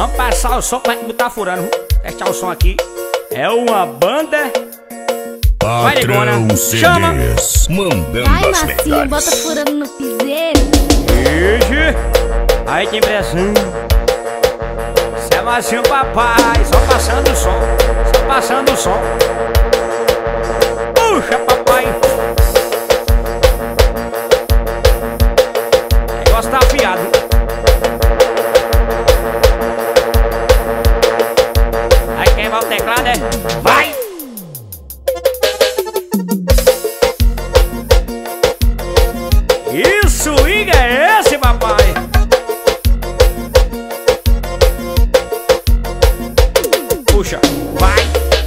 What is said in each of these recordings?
Vamos passar o som pra não tá furando. Testar o som aqui. É uma banda. Vai, negona. Chama. Mandando Ai, as Marcinho, melhores. bota furando no piseiro. Ixi. Aí tem pressão. Cê é Marcinho, papai. Só passando o som. Só passando o som. Puxa, papai. O negócio tá afiado. Aí quem vai o teclado é... Vai! Isso, Iga, é esse, papai? Puxa, vai!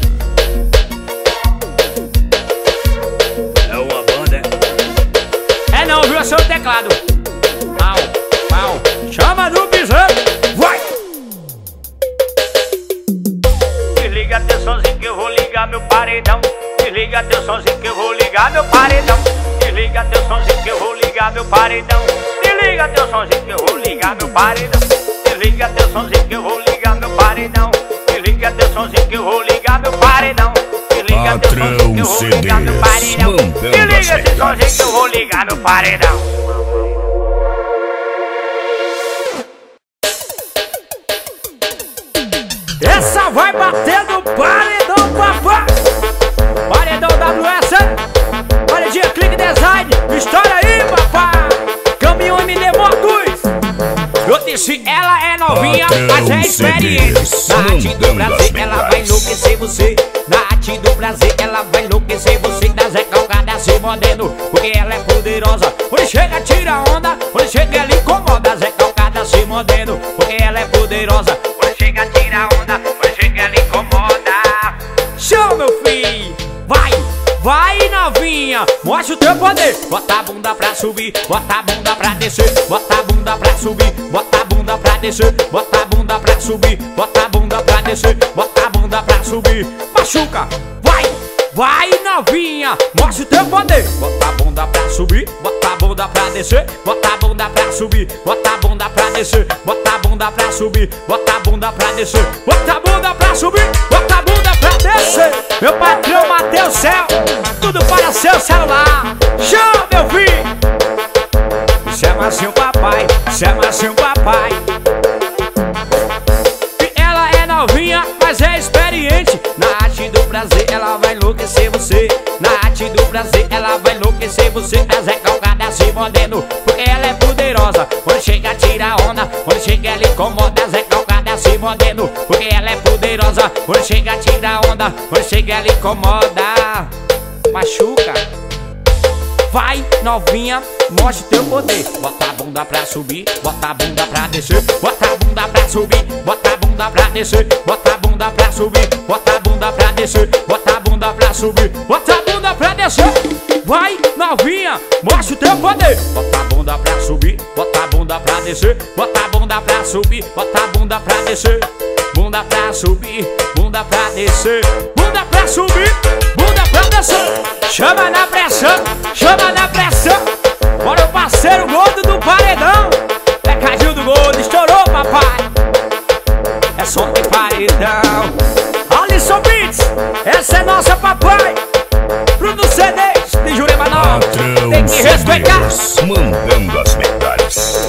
É uma banda. É não, viu? É seu teclado. Pau, pau. Chama no piseiro. Vai! Desliga teu somzinho que eu vou ligar meu paredão. Desliga teu somzinho que eu vou ligar meu paredão. Desliga teu somzinho que eu vou ligar meu paredão. Desliga teu somzinho que eu vou ligar meu paredão. Desliga teu somzinho que eu vou ligar meu paredão. Desliga teu somzinho que eu vou ligar meu paredão. Desliga teu somzinho que eu vou ligar meu paredão. Desliga esse somzinho que eu vou ligar meu paredão. Essa vai bater no paredão, papai. Paredão WS. Paredinha Clique Design. História aí, papai. Caminhão MD Motos. Eu disse, ela é novinha, mas é experiente. Na arte do Brasil, ela vai enlouquecer você. Na arte do Brasil, ela vai enlouquecer você. Da Zé Calcada se mordendo, porque ela é poderosa. Quando chega, tira onda. Quando chega, ela incomoda. Zé Calcada se mordendo, porque ela é poderosa. Quando chega, tira onda. Quando chega, ela incomoda. Show, meu filho. Vai! Vai, novinha, mostra o teu poder. Bota a bunda pra subir, bota a bunda pra descer. Bota a bunda pra subir, bota a bunda pra descer. Bota a bunda pra subir, bota a bunda pra descer. Bota a bunda pra subir, machuca. Vai, vai, novinha, mostra o teu poder. Bota a bunda pra subir, bota a bunda pra descer. Bota a bunda pra subir, bota a bunda pra descer. Bota a bunda pra subir, bota a bunda pra descer. Bota a bunda pra subir, bota a bunda pra descer. Meu patrão Mateus Céu, tudo para seu celular. Chama, meu filho. Chama seu papai, chama seu papai. E ela é novinha, mas é experiente. Na arte do Brasil, ela vai enlouquecer você. Na arte do Brasil, ela vai enlouquecer você. A Zé Calcada se mordendo, porque ela é poderosa. Quando chega, tira onda. Quando chega, ela incomoda. A Zé Calcada se mordendo, porque ela é poderosa. Quando chega, tira onda. Quando chega, ela incomoda. Machuca. Vai, novinha, mostra o teu poder. Bota a bunda pra subir, bota a bunda pra descer. Bota a bunda pra subir, bota a bunda pra descer. Bota a bunda pra subir, bota a bunda pra descer. Bota a bunda pra subir, bota a bunda pra descer. Vai, novinha, mostra o teu poder. Bota a bunda pra subir, bota a bunda pra descer. Bota a bunda pra subir, bota a bunda pra descer. Bunda pra subir, bunda pra descer. Bunda pra subir, bunda pra descer. Chama na pressão, chama na pressão. Bora o parceiro gordo do paredão. Pecadinho do gordo, estourou, papai. É som de paredão. Alisson Beats, essa é nossa, papai. Bruno CDs de Jurema Nova. Tem que respeitar. Mandando as melhores.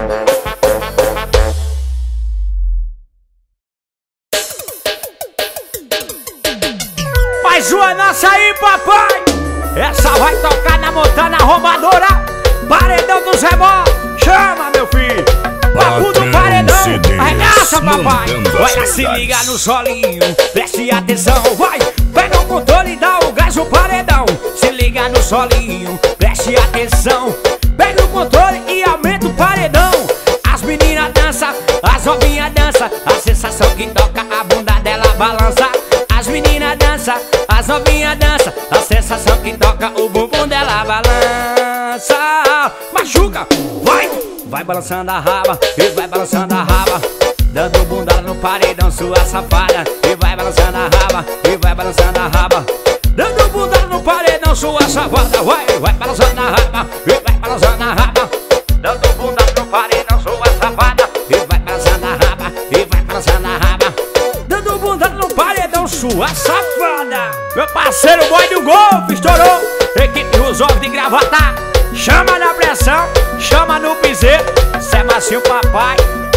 Mais uma nossa aí, papai. Essa vai tocar na Montana Arrombadora. Paredão dos Remorsos. Chama, meu filho. Papo do paredão. Arregaça, papai. Olha, se liga no solinho. Preste atenção, vai. Pega o controle e dá o gás no paredão. Se liga no solinho. Preste atenção. Pega o controle e aumenta o paredão. As meninas dançam, as novinhas dançam. A sensação que toca, a bunda dela balança. As meninas dançam, as novinhas dançam. A sensação que toca, o bumbum dela balança. Machuca, vai! Vai balançando a raba, e vai balançando a raba. Dando bunda no paredão, sua safada. E vai balançando a raba, e vai balançando a raba. Dando bunda no paredão, sua safada. Vai balançando a raba, e vai balançando a raba. Dando bunda no paredão, sua safada. E vai balançando a raba, e vai balançando sua safada. Meu parceiro boy do golfe estourou. Equipe Resolve de Gravata. Chama na pressão, chama no piseiro. Cê é macio, papai.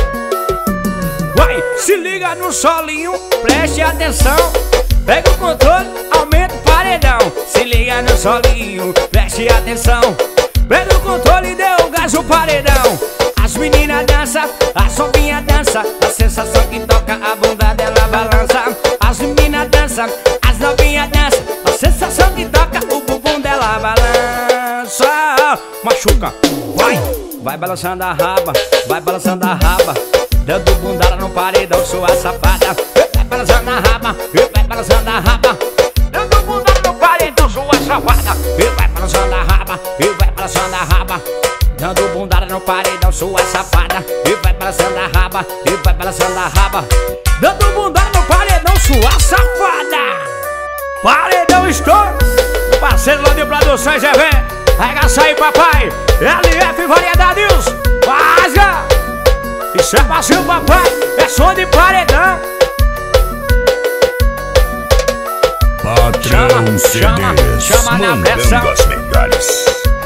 Vai, se liga no solinho, preste atenção. Pega o controle, aumenta o paredão. Se liga no solinho, preste atenção. Pega o controle e deu gás no paredão. As meninas dançam, a sombrinha dança. A sensação que toca, a bunda dela balança. As meninas dançam, as novinhas dançam. A sensação que toca, o bumbum dela balança. Machuca, vai balançando a raba, vai balançando a raba. Dando bundada no paredão, sua safada. Vai balançando a raba, vai balançando a raba. Dando bundada no paredão, sua safada. Vai balançando a raba, vai balançando a raba. Dando bundada no paredão, sua safada. E vai balançando a raba, e vai balançando a raba. Dando bundada no paredão, sua safada. Paredão estouro. Meu parceiro lá de Produções é velho. Arregaça aí, papai. LF Variedades. Vaza. Isso é fácil, papai. É som de paredão. Patrão CDs, chama na pressão. mandando as melhores.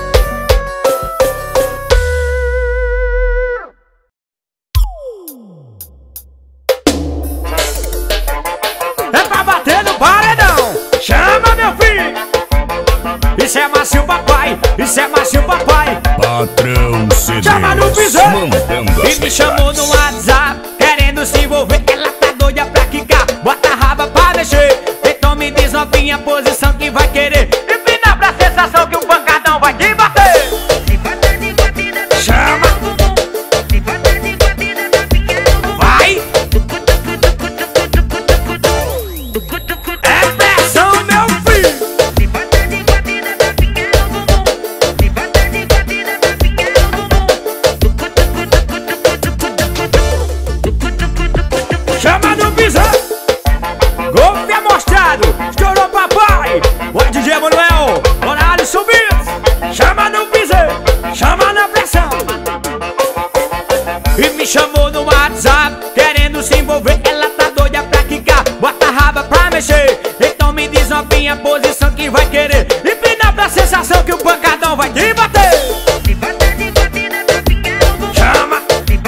É pra bater no paredão. Chama, meu filho. Isso é macio, papai. Isso é macio, papai. Patrão CDs, Chama no piseiro. mandando as E me chamou no WhatsApp, querendo se envolver. Ela tá doida pra quicar, bota a raba pra mexer. Então me diz novinha a posição que vai querer. Empina pra sensação que o pancadão vai te bater. Chama. Vai. É pressão, meu filho. Chama no piseiro. Golfe amostrado. Estourou, papai. O DJ Emanuel, horário subido. Chama no piseiro. Chama na pressão. E me chamou no WhatsApp, querendo se envolver. Ela tá doida pra quicar, bota a raba pra mexer. Então me diz novinha a posição que vai querer. Empina pra sensação que o pancadão vai te bater. Chama.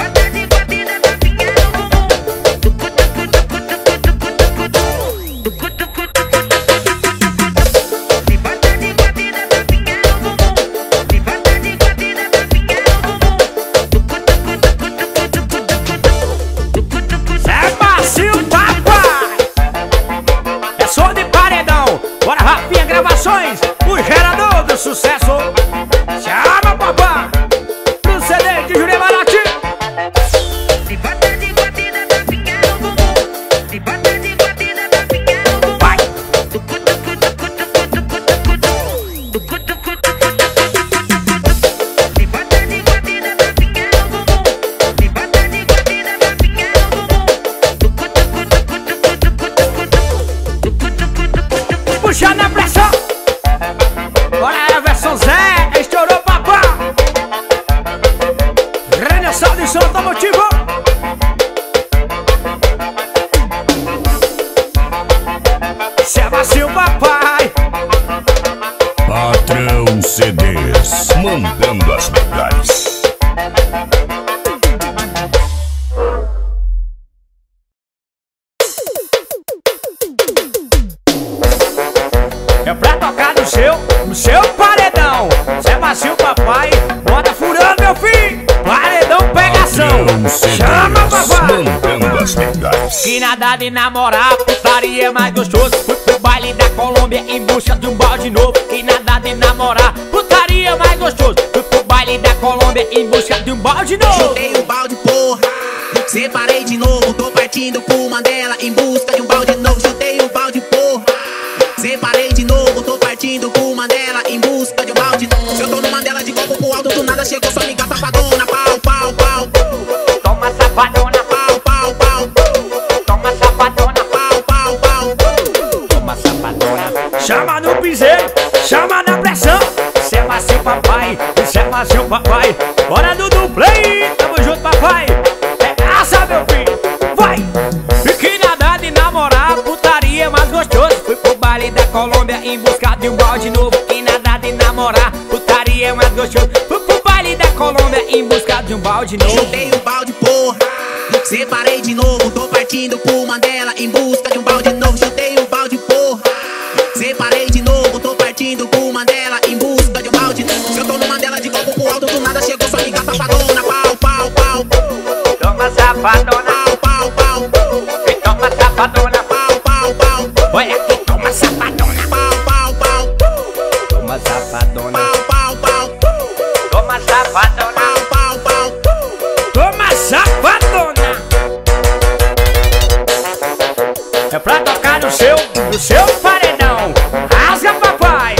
É macio, papai. É som de paredão. Bora, Rafinha Gravações, o gerador do sucesso. Chama, papai. No CD de Júlio Marati. Vai. Puxa na pressão. Bora, é a versão Zé. Estourou, papai. Renação de som automotivo. Cê é macio, papai. Patrão CDs, mandando as melhores. É pra tocar no seu paredão. Cê é macio, papai. Bota furando, meu filho. Paredão pegação. Patrão CDs, Chama, papai. mandando as melhores. Que nada de namorar, putaria é mais gostoso. Fui pro baile da Colômbia em busca de um balde novo. Que nada de namorar, putaria é mais gostoso. Fui pro baile da Colômbia em busca de um balde novo. Chutei o balde, porra. Separei de novo, tô partindo pro Mandela em busca de um balde novo. Chutei o balde, porra. Separei de novo, tô partindo pro Mandela em busca de um balde novo. Se eu tô no Mandela de copo pro alto, do nada chegou só liga safadona. Pau, pau, pau. Toma safadona, Pau, pau, pau. toma safadona, Pau, pau, pau. toma safadona. Chama no piseiro, chama na pressão. Cê é macio, papai. Cê é macio, papai. Bora do duplay, tamo junto, papai. É graça, meu filho. Vai. E que nada de namorar, putaria é mais de um balde novo. Chutei um balde, porra. Separei de novo, tô partindo pro Mandela em busca de um balde novo. Chutei um balde, porra. Separei de novo, tô partindo pro Mandela em busca de um balde novo. Se eu tô no Mandela de copo pro alto, do nada chegou sua amiga safadona. Pau, pau, pau. Toma safadona. Pau, pau, pau. E toma safadona. Pau, pau, pau. Olha aqui, toma safadona. Pau, pau, pau. Toma safadona. Pau, pau, pau. Toma safadona. Pau, pau, pau. Toma safadona. É pra tocar no seu paredão. Rasga, papai.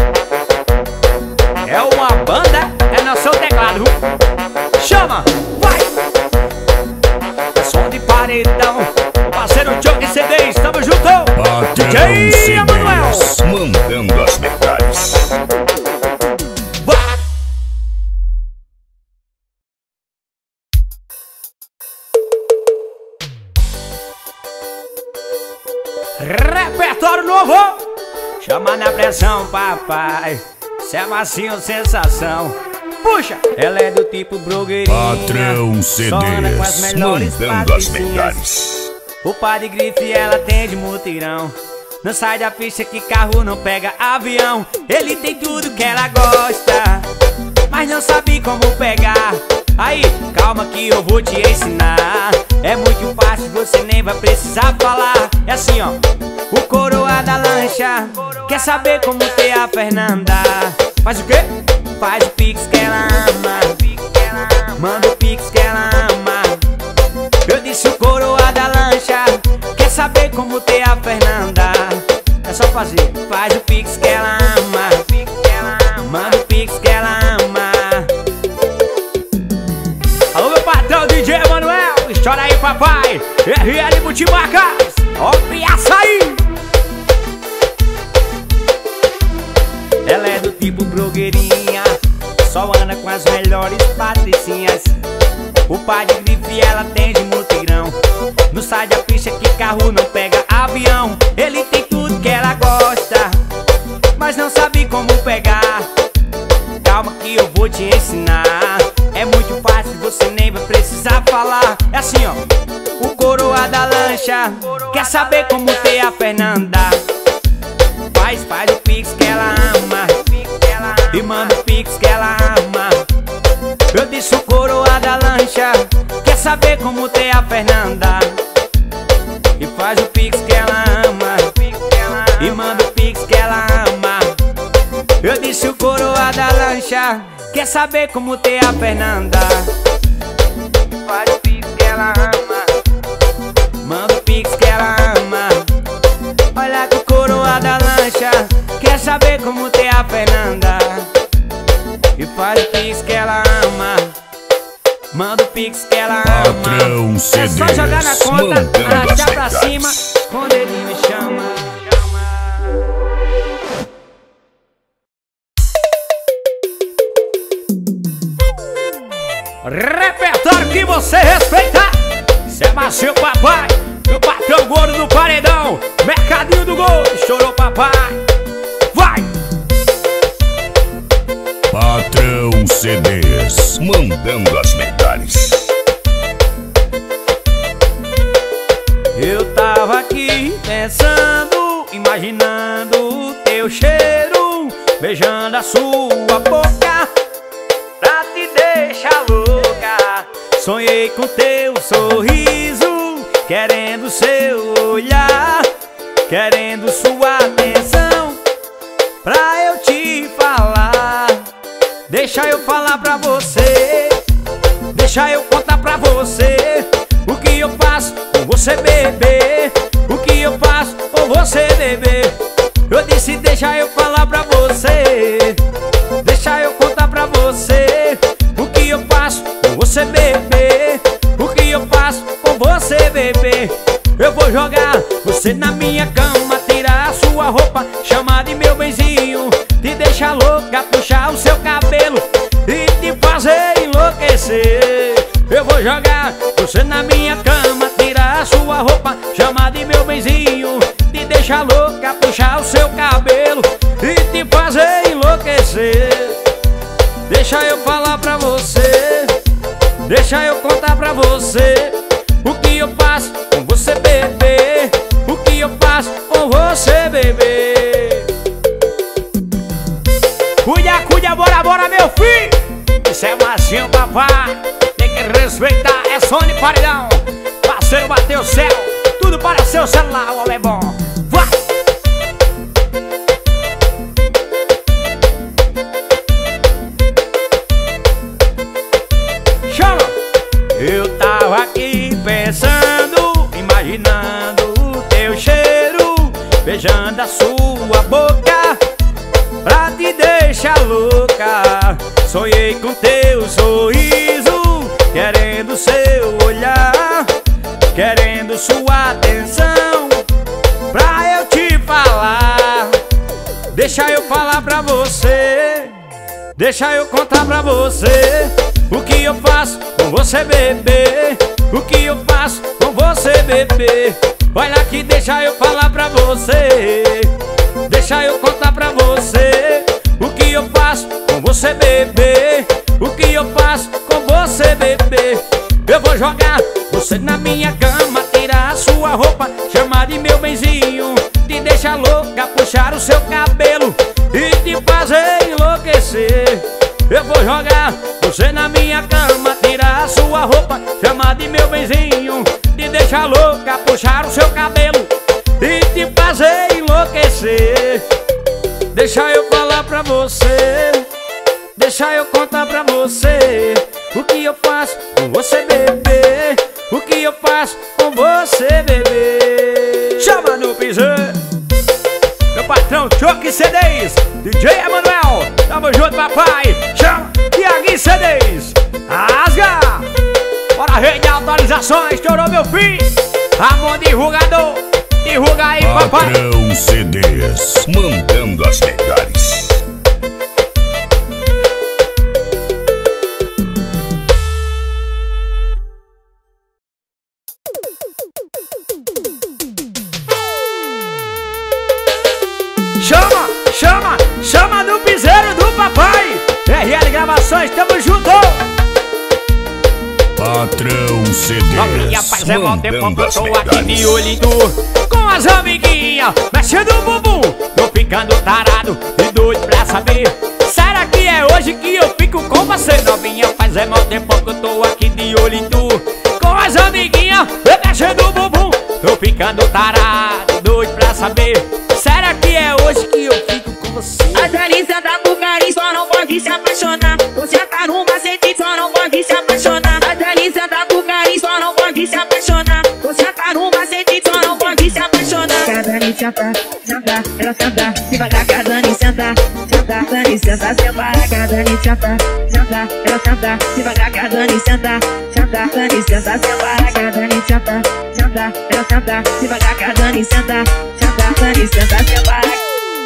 É uma banda, é no seu teclado. Chama, vai. É som de paredão. O parceiro Johnny CDs, tamo junto. Patrão DJ Emanuel. CDs, mandando as metades. Repertório novo. Chama na pressão, papai. Cê é macio, sensação. Puxa! Ela é do tipo blogueirinha. Patrão só anda com as CDs, melhores mandando as patricinhas. metades. O par de grife ela tem de mutirão. Não sai da pista que carro não pega avião. Ele tem tudo que ela gosta, mas não sabe como pegar. Aí, calma que eu vou te ensinar. É muito fácil, você nem vai precisar falar. É assim, ó. O coroa da lancha quer saber como ter a Fernanda. Faz o quê? Faz o pix que ela ama. Manda o pix que ela ama. Eu disse o coroa da lancha quer saber como ter a Fernanda. É só fazer. Faz o pix que ela ama. Manda o pix que ela ama. Alô, meu patrão DJ Emanuel. Estoura aí, papai. RL Multimarcas. Ó, açaí. Ela é do tipo blogueirinha, só anda com as melhores patricinhas. O par de grife ela tem de mutirão. Não sai da pista que carro não pega avião. Ele tem tudo que ela gosta, mas não sabe como pegar. Calma que eu vou te ensinar. É muito fácil, você nem vai precisar falar. É assim, ó. O coroa da lancha quer saber como ter a Fernanda. Faz o pix que ela ama. E manda o pix que ela ama. Eu disse o coroa da lancha quer saber como ter a Fernanda. E faz o pix que ela ama. E manda o pix que ela ama. Eu disse o coroa da lancha quer saber como ter a Fernanda. E faz o pix que ela ama. Manda o pix que ela ama. Olha que o coroa da lancha quer saber como ter a Fernanda. E faz o pix que ela ama. Manda o pix que ela ama. Patrão CDs, é só jogar na conta, mandando arrastar as pra metades. cima, quando ele me chama. Repertório que você respeita. Cê é macio, papai. Meu patrão gordo do paredão. Mercadinho do gol. Estourou, papai. Vai! Patrão CDs, mandando as metades. Eu tava aqui pensando, imaginando o teu cheiro, beijando a sua boca pra te deixar louca. Sonhei com teu sorriso, querendo seu olhar, querendo sua atenção pra eu te falar. Deixa eu falar pra você, deixa eu contar pra você o que eu faço com você, bebê. O que eu faço com você, bebê. Eu disse deixa eu falar pra você, deixa eu contar pra você o que eu faço com você, bebê. O que eu faço com você, bebê. Eu vou jogar você na minha cama, tirar a sua roupa, chamar de meu benzinho, te deixar louca, puxar o seu cabelo e te fazer enlouquecer. Eu vou jogar você na minha cama, tirar a sua roupa, chamar de meu benzinho, te deixar louca, puxar o seu cabelo e te fazer enlouquecer. Deixa eu falar pra você, Deixa eu contar pra você o que eu faço com você, bebê. O que eu faço com você, bebê. Cuida, cuida, bora, bora, meu filho. Isso é macio, papai. Tem que respeitar, é som de paredão. Parceiro bateu o céu, tudo para seu celular, o homem é bom. Vai! Chama! Eu tava aqui pensando, imaginando o teu cheiro, beijando a sua boca pra te deixar louca. Sonhei com teu sorriso, querendo seu olhar, querendo sua atenção pra eu te falar. Deixa eu falar pra você, deixa eu contar pra você o que eu faço com você, bebê. O que eu faço com você, bebê. Olha aqui, deixa eu falar pra você, deixa eu contar pra você o que eu faço com você, bebê. O que eu faço com você, bebê. Eu vou jogar você na minha cama, tirar a sua roupa, chamar de meu benzinho, te deixar louca, puxar o seu cabelo e te fazer enlouquecer. Eu vou jogar você na minha cama, tirar a sua roupa, chamar de meu benzinho, te deixar louca, puxar o seu cabelo e te fazer enlouquecer. Deixa eu falar pra você, deixa eu contar pra você o que eu faço com você, bebê. O que eu faço com você, bebê. Chama no piseiro, meu patrão Choque CDs, DJ Emanuel, tamo junto, papai. Chama Tiaguinho CDs, rasga. Bora, rei de autorizações, estourou, meu filho. Ramon divulgador, divulga aí, papai. Patrão CDs, mandando as melhores. Chama, chama, chama do piseiro do papai. RL Gravações, tamo junto. Patrão Novinha, CDs, faz é mal tempo que mandando eu as tô aqui de melhores. olho em tu, com as amiguinhas, mexendo o bumbum. Tô ficando tarado e doido pra saber, será que é hoje que eu fico com você? Novinha, faz é mal tempo que eu tô aqui de olho em tu, com as amiguinhas, mexendo o bumbum. Tô ficando tarado, doido pra saber, será que é hoje que eu fico com você? A delícia da Bucari só não pode se apaixonar. Você tá no macete, só não pode se apaixonar. A delícia da Bucari só não pode se apaixonar. Você tá no macete, só não pode se apaixonar. Que a Dani senta, senta, ela senta devagar. Que a Dani senta, senta, Dani senta, sem parar. Que a Dani senta, senta, ela senta devagar. Que a Dani senta, senta, Dani senta, sem parar. Que a Dani senta, senta, ela senta devagar. Que a Dani senta, senta, Dani senta, sem parar.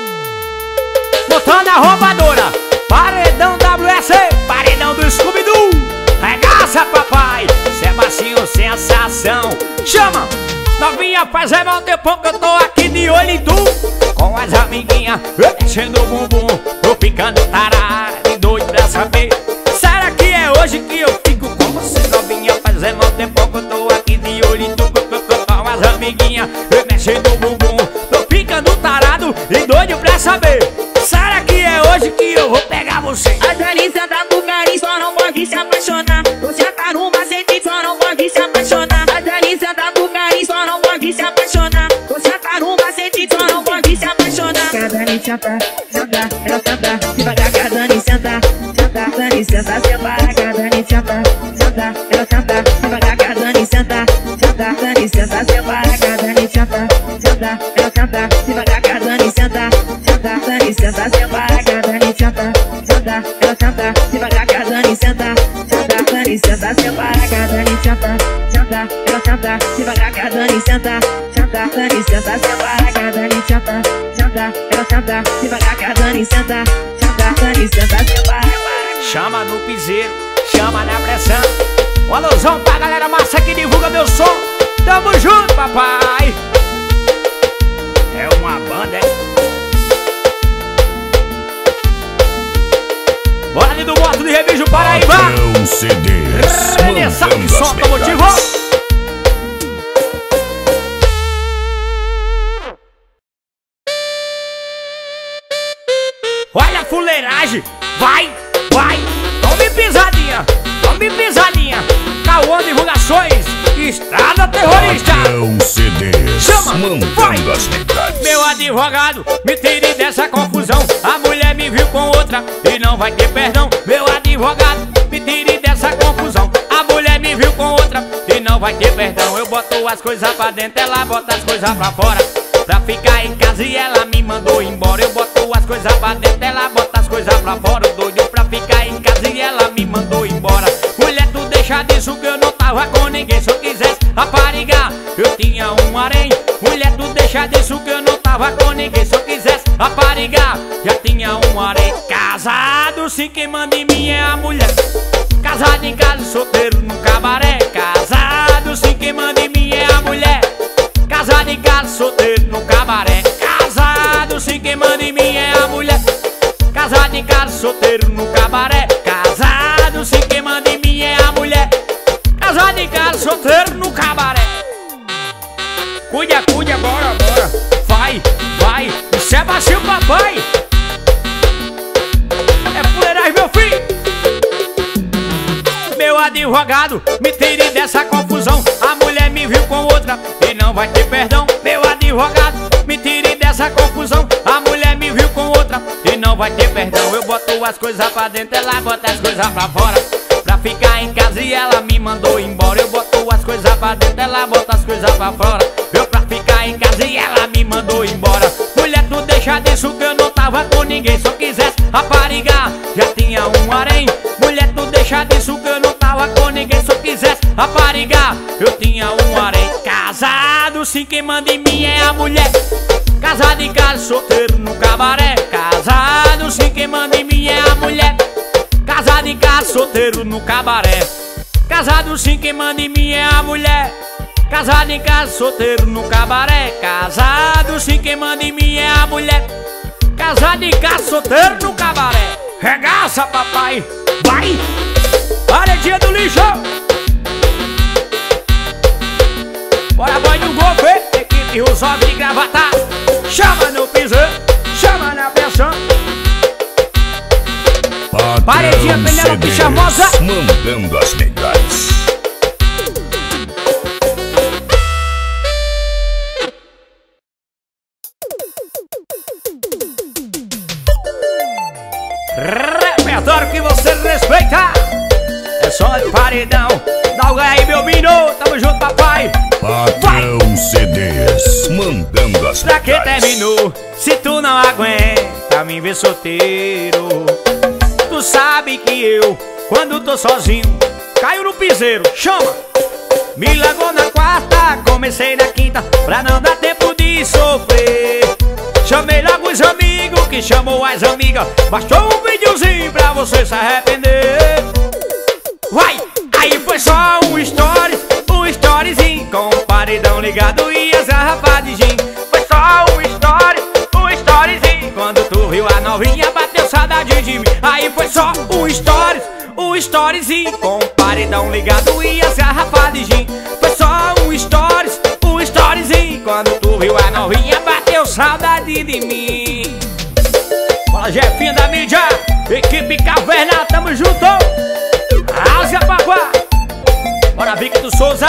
Botando a roubadora, paredão WC, paredão do Scooby-Doo. Regaça, papai, cê é macio, sensação. Chama, novinha, faz é mal tempo que eu tô aqui de olho em tu, com as amiguinhas, mexendo o bumbum. Tô ficando tarado e doido pra saber, será que é hoje que eu fico com você? Novinha, faz é mal tempo que eu tô aqui de olho em tu, com as amiguinhas, mexendo o bumbum. Tô ficando tarado e doido pra saber, será que é hoje que eu vou pegar você? A delícia da Bucari só não pode se apaixonar. Você tá no macete, só não pode se apaixonar. A delícia da Bucari só não pode se apaixonar. Você tá no macete, só não pode se apaixonar. Que a Dani senta, senta, ela senta devagar. Que a Dani senta, senta, Dani senta, sem parar. Que a Dani senta, senta, ela senta devagar. Que a Dani senta, senta, Dani senta, sem parar. Que a Dani senta, senta, ela senta devagar. Que a Dani senta, senta, Dani senta, sem parar. Que a Dani senta, senta, ela senta devagar. Que a Dani senta, senta, Dani senta, sem parar. Que a Dani senta, senta, ela senta devagar. Que a Dani senta, senta, Dani senta, sem parar. Que a Dani senta, senta, ela senta devagar. Que a Dani senta, senta, Dani senta, sem parar. Chama no piseiro, chama na pressão. Um alusão pra galera massa que divulga meu som. Tamo junto, papai. É uma banda, hein? Bora ali do Moto de Revijo Paraíba. Patrão CDs, cabeça que solta o motivo. Olha a fuleiragem, vai, vai. Tome pisadinha, tome pisadinha. Caô Divulgações, Estrada Terrorista. CDs, chama, vai. As verdades. Meu advogado, me tire dessa confusão. A mulher me viu com outra e não vai ter perdão. Meu advogado, me tire dessa confusão. A mulher me viu com outra e não vai ter perdão. Eu boto as coisas pra dentro, ela bota as coisas pra fora. Pra ficar em casa e ela me mandou embora. Eu boto as coisas pra dentro, ela bota as coisas pra fora. Doido pra ficar em casa e ela me mandou embora. Mulher, tu deixa disso que eu não tava com ninguém. Se eu quisesse raparigar, eu tinha um harém. Mulher, tu deixa disso que eu não tava com ninguém. Se eu quisesse raparigar, já tinha um harém. Casado, sim, quem manda em mim é a mulher. Casado em casa, solteiro no cabaré. Casado, sim, quem manda em mim é a mulher. Casado em casa, solteiro no cabaré. Casado, sim, quem manda em mim é a mulher. Casado em casa, solteiro no cabaré. Casado, sim, quem manda em mim é a mulher. Casado em casa, solteiro no cabaré. Cuida, cuida, bora, bora. Vai, vai, isso é baixinho, papai. É fuleiragem, meu filho. Meu advogado, me tire dessa confusão. A mulher me viu com outra e não vai ter perdão. Meu advogado, me tire dessa confusão. A mulher me viu com outra e não vai ter perdão. Eu boto as coisas pra dentro, ela bota as coisas pra fora. Pra ficar em casa e ela me mandou embora. Eu boto as coisas pra dentro, ela bota as coisas pra fora. Eu pra ficar em casa e ela me mandou embora. Mulher, tu deixa disso que eu não tava com ninguém. Se eu quisesse raparigar, já tinha um harém. Mulher, tu deixa disso que eu não tava com ninguém. Se eu quisesse raparigar, eu tinha um harém. Casado, sim, quem manda em mim é a mulher. Casado em casa, solteiro no cabaré. Casado, sim, quem manda em mim é a mulher. Casado em casa, solteiro no cabaré. Casado, sim, quem manda em mim é a mulher. Casado em casa, solteiro no cabaré. Casado, sim, quem manda em mim é a mulher. Casado em casa, solteiro no cabaré. Regaça, papai, vai! Paredinha do lixo! Bora, boy do golfe, equipe Rosob de Gravata. Chama no piseiro, chama na pressão. Paredinha Penélope Charmosa, mandando as melhores. Repertório que você respeita. É só de paredão. Dá o ganho aí, meu menino. Tamo junto, papai. Patrão CDs, mandando as Pra que melhores. terminou? Se tu não aguenta me ver solteiro. Tu sabe que eu, quando tô sozinho, caio no piseiro. Chama! Me largou na quarta, comecei na quinta, pra não dar tempo de sofrer. Chamei logo os amigos, que chamou as amigas. Bastou um videozinho pra você se arrepender. Vai! Aí foi só um storyzinho, com o paredão ligado e as garrafas de gin. Foi só um storyzinho, quando tu viu a novinha bateu saudade de mim. Aí foi só um storyzinho, com o paredão ligado e as garrafas de gin. Foi só um storyzinho, quando tu viu a novinha bateu saudade de mim. Fala, Jefinho da mídia, equipe Caverna, tamo junto. Ásia, papá. Bora, Victor Souza.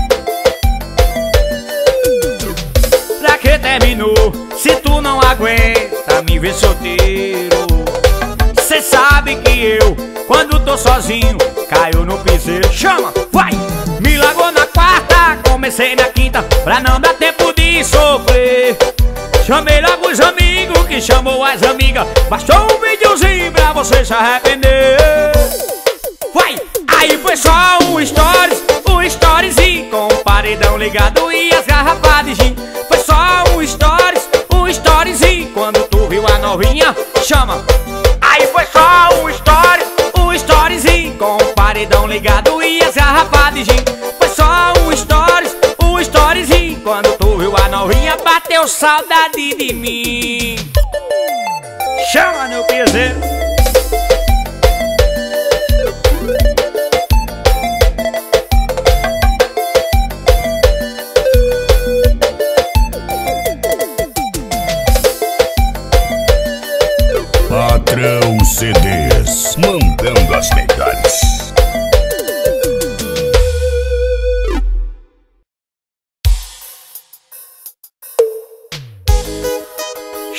Pra que terminou? Se tu não aguenta me ver solteiro. Cê sabe que eu, quando tô sozinho, caio no piseiro. Chama, vai! Me largou na quarta, comecei na quinta, pra não dar tempo de sofrer. Chamei logo os amigos, que chamou as amigas. Bastou um videozinho pra você se arrepender. Vai! Aí foi só um storyzinho, com o paredão ligado e as garrafas de gin. Foi só um storyzinho, quando tu viu a novinha, chama. Aí foi só um storyzinho, com o paredão ligado e as garrafas de gin. Foi só um storyzinho, quando tu viu a novinha bateu saudade de mim. Chama no piseiro.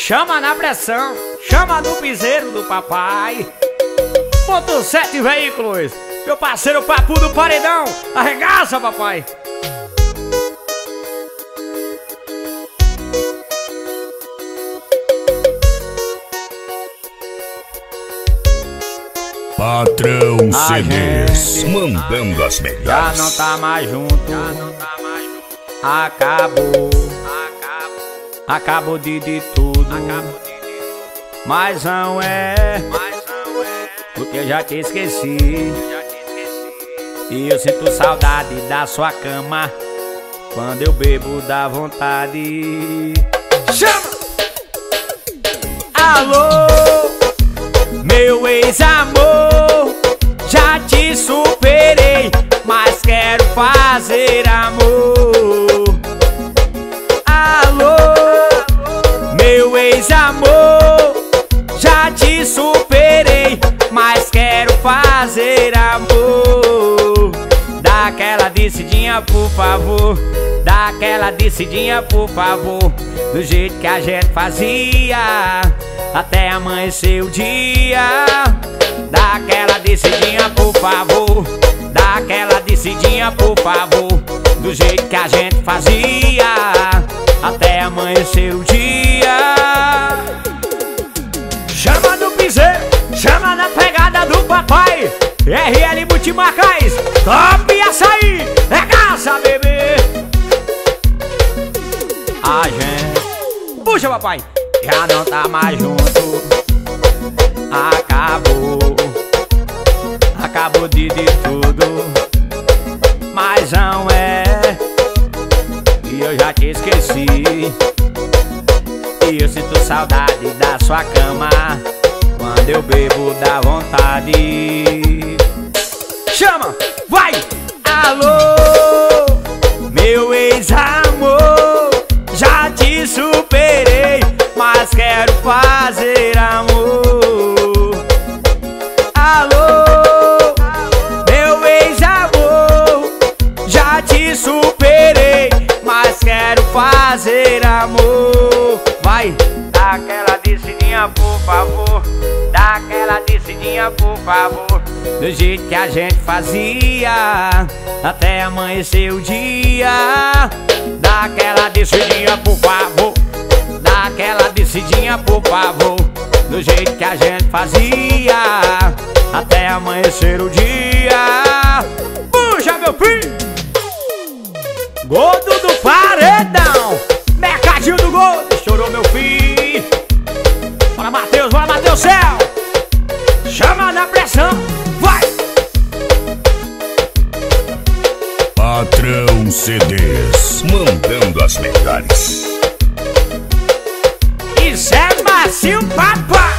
Chama na pressão, chama no piseiro do papai. Ponto 7 veículos, meu parceiro Papu do Paredão. Arregaça, papai. Patrão CDs, mandando as melhores. Já não tá mais junto, acabou de tudo. Mas não é, porque eu já te esqueci. E eu sinto saudade da sua cama. Quando eu bebo dá vontade. Chama! Alô, meu ex-amor, já te superei, mas quero fazer amor. Alô, meu ex-amor, já te superei, mas quero fazer amor. Dá aquela descidinha, por favor. Dá aquela descidinha, por favor. Do jeito que a gente fazia até amanhecer o dia. Dá aquela descidinha, por favor. Dá aquela descidinha, por favor. Do jeito que a gente fazia até amanhecer o dia. Chama no piseiro, chama na pegada do papai. RL Multimarcas, top açaí, regaça, bebê. A gente, puxa, papai, já não tá mais junto. Acabou de tudo. Mas não é, e eu já te esqueci. E eu sinto saudade da sua cama. Quando eu bebo dá vontade. Chama, vai! Alô, meu ex-amor, já te superei, mas quero fazer amor. Alô, meu ex-amor, já te superei, mas quero fazer amor. Vai, dá aquela descidinha, por favor. Dá aquela descidinha, por favor. Do jeito que a gente fazia até amanhecer o dia. Dá aquela descidinha, por favor. Dá aquela descidinha, por favor. Do jeito que a gente fazia até amanhecer o dia. Puxa, meu filho! Gordo do Paredão, mercadinho do gol, estourou, meu filho. Bora, Matheus, céu. Chama na pressão, vai! Patrão CDs, mandando as melhores. Isso é macio, papá!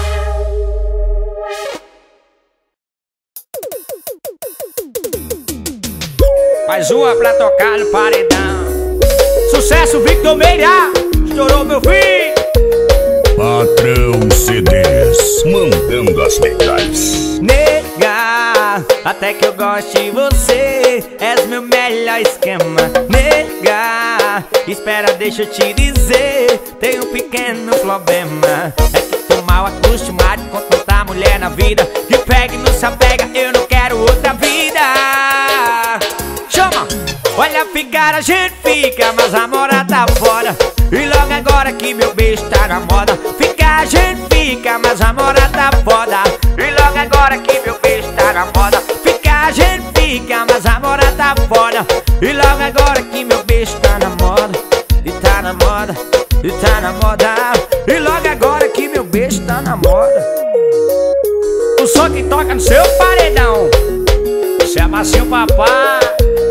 Mais uma pra tocar no paredão. Sucesso, Victor Meira, estourou, meu filho. Patrão CDs, mandando as melhores. Nega, até que eu gosto de você, és meu melhor esquema. Nega, espera, deixa eu te dizer, tem um pequeno problema. É que tô mal acostumado com tanta mulher na vida, que pega e não se apega, eu não quero outra vida. Chama! Olha, ficar a gente fica, mas a mora tá fora. E logo agora que meu beijo tá na moda. Ficar a gente fica, mas a mora tá foda. E logo agora que meu beijo tá na moda. Ficar a gente fica, mas a mora tá foda. E logo agora que meu beijo tá na moda. E tá na moda, e tá na moda. E logo agora que meu beijo tá na moda. O som que toca no seu paredão. Você é macio, papai.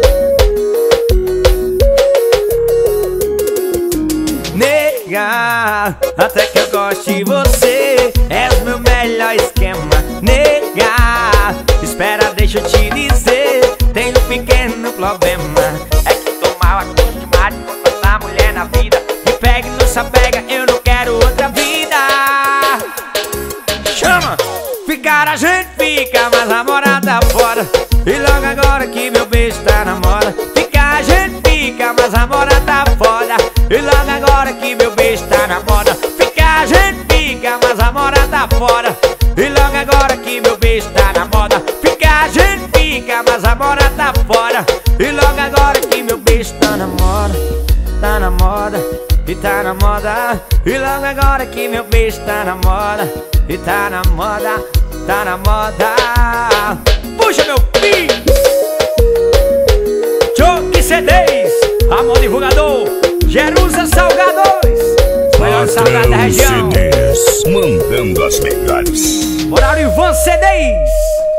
Nega, até que eu gosto de você, és meu melhor esquema. Nega, espera, deixa eu te dizer, tem um pequeno problema. É que tô mal acostumado com tanta mulher na vida, que pega e não se apega, eu não quero outra vida. Chama! Ficar a gente fica, mas a mora tá fora. E logo agora que meu beijo tá na moda. Ficar a gente fica, mas a mora tá foda. E logo agora que meu beijo tá na moda. Ficar a gente tá na moda. E logo agora que meu beijo tá na moda. E tá na moda, tá na moda. Puxa meu filho. Choque CDs, Amor Divulgador, Jerusa Salgadores, melhor salgado da região. CDs, mandando as melhores. Horário Ivan CDs.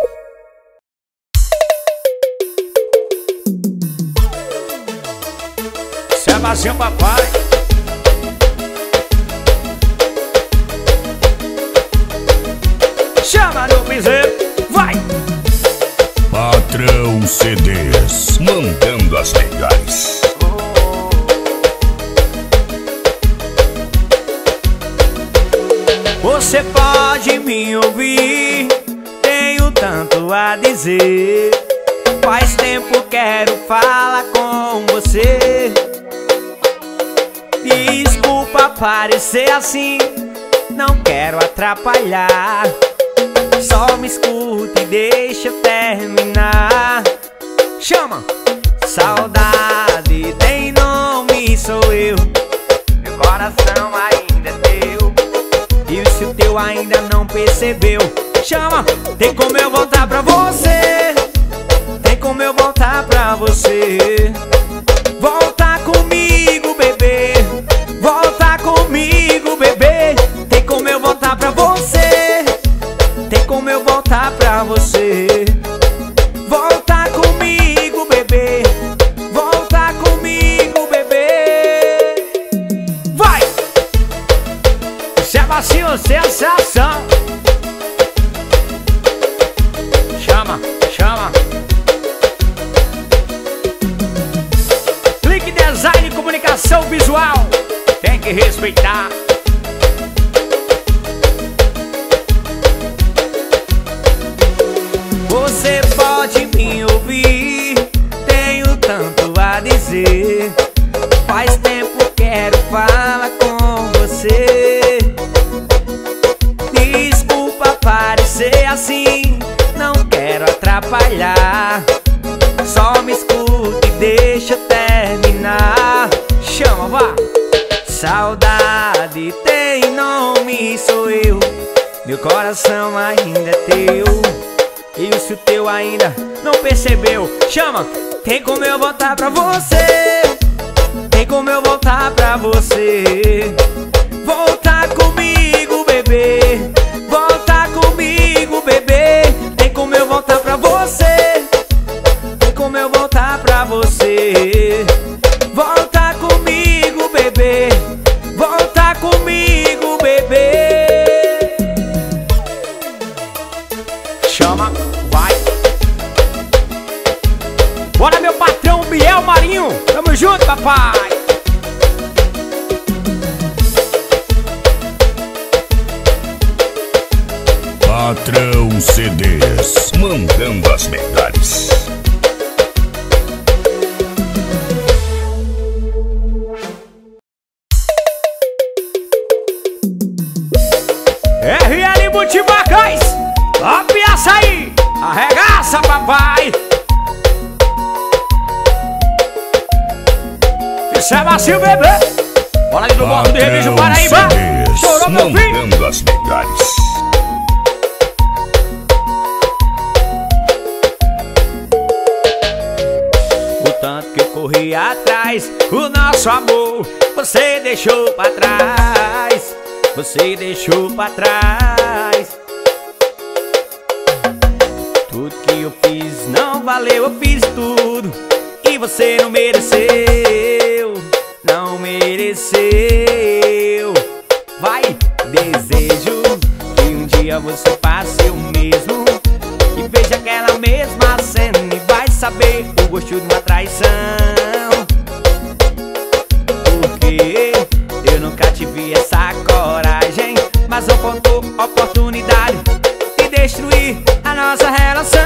Sebastião papai. Chama no piseiro, vai! Patrão CDs, mandando as melhores. Você pode me ouvir, tenho tanto a dizer. Faz tempo quero falar com você. Desculpa parecer assim, não quero atrapalhar. Só me escuta e deixa eu terminar. Chama! Saudade tem nome, sou eu. Meu coração ainda é teu. E se o teu ainda não percebeu, chama! Tem como eu voltar pra você. Tem como eu voltar pra você. Volta comigo, bebê. Volta comigo, bebê. Tem como eu voltar pra você. Tem como eu voltar pra você. Volta comigo, bebê. Volta comigo, bebê. Vai! Sebastião, sensação. Chama, chama. Clique Design e Comunicação Visual. Tem que respeitar. Você pode me ouvir, tenho tanto a dizer. Faz tempo quero falar com você. Desculpa parecer assim, não quero atrapalhar. Só me escuta e deixa eu terminar. Chama, vá! Saudade tem nome, sou eu. Meu coração ainda é teu. E se o teu ainda não percebeu, chama! Tem como eu voltar pra você. Tem como eu voltar pra você. Volta comigo, bebê. Volta comigo, bebê. Tem como eu voltar pra você. Tem como eu voltar pra você. Volta comigo, bebê. Volta comigo, bebê. Chama, vai. Bora, meu patrão Biel Marinho. Tamo junto, papai. Patrão CDs, mandando as melhores. RL Multibacães, ó piaça aí, arregaça, papai. Sebastião, bebê. Bola ali no bloco de Remígio Paraíba. Chorou, meu filho. Mandando as melhores. O tanto que eu corri atrás, o nosso amor, você deixou pra trás. Você deixou pra trás. Tudo que eu fiz não valeu, eu fiz tudo e você não mereceu. Não mereceu. Vai, desejo que um dia você passe o mesmo e veja aquela mesma cena e vai saber o gosto de uma traição. Porque eu nunca tive essa coragem, mas não faltou oportunidade de destruir a nossa relação.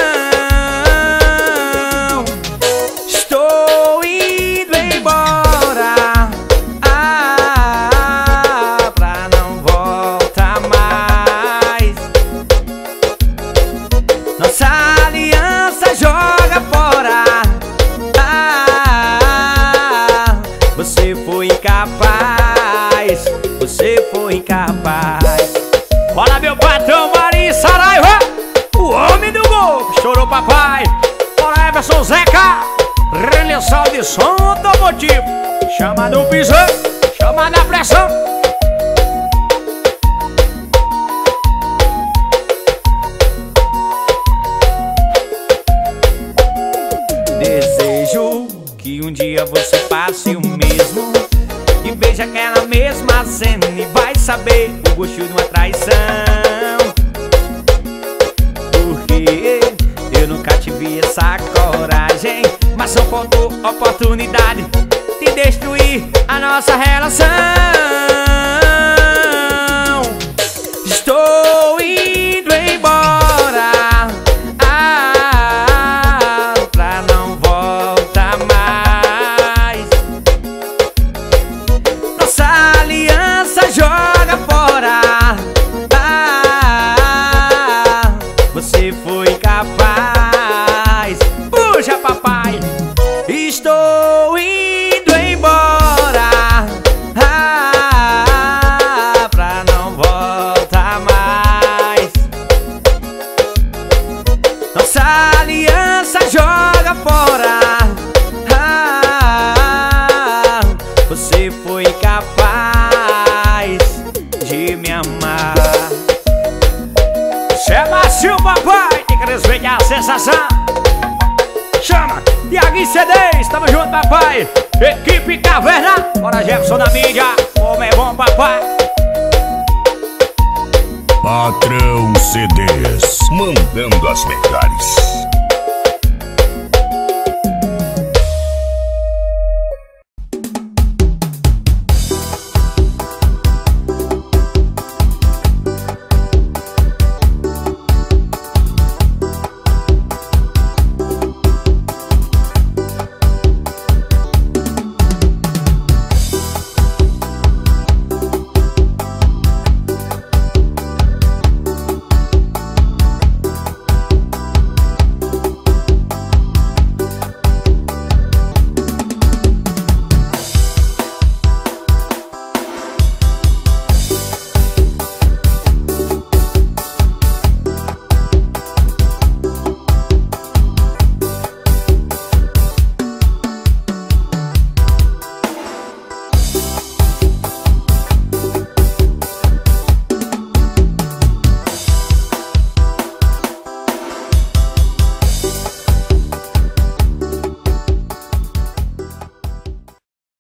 Estou indo embora, pra não voltar mais. Nossa aliança joga fora, cá, relação de som automotivo. Chama no pisão, chama na pressão. Desejo que um dia você passe o mesmo e veja aquela mesma cena e vai saber o gosto de uma traição. Porque eu nunca tive essa coragem, mas só faltou oportunidade de destruir a nossa relação. Estou indo embora, pra não voltar mais. Nossa aliança joga fora. Você foi capaz. Puxa, papai. Estou indo embora, pra não voltar mais. Nossa aliança joga fora. Você foi capaz de me amar. Chama assim o papai, tem que respeitar a sensação. Chama, Tiaguinho CDs, tamo junto, papai. Equipe Caverna, bora Jefferson na mídia. Como é bom, papai. Patrão CDs, mandando as melhores.